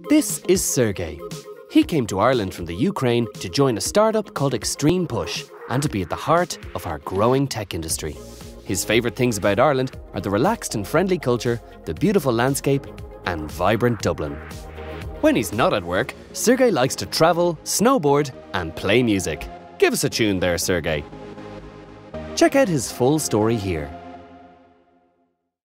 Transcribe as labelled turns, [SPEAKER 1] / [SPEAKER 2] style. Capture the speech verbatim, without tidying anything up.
[SPEAKER 1] This is Sergey. He came to Ireland from the Ukraine to join a startup called Extreme Push and to be at the heart of our growing tech industry. His favourite things about Ireland are the relaxed and friendly culture, the beautiful landscape, and vibrant Dublin. When he's not at work, Sergey likes to travel, snowboard, and play music. Give us a tune there, Sergey. Check out his full story here.